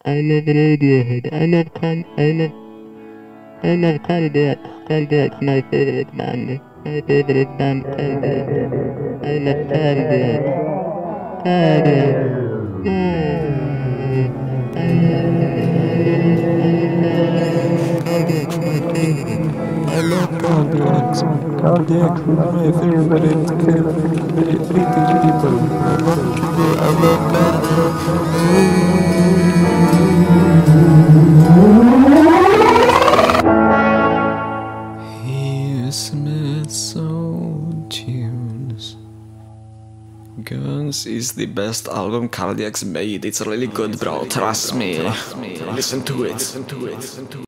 I love Radiohead. I love Cardiac. Cardiac's my favorite band. My favorite band, Cardiac. I love Cardiac. Cardiac. Cardiac's my favorite. I love Cardiacs. Cardiacs is my favorite British people. I love Cardiacs. He Smith's old tunes. Guns is the best album Cardiacs made. It's really good, bro. Trust me. Listen to it.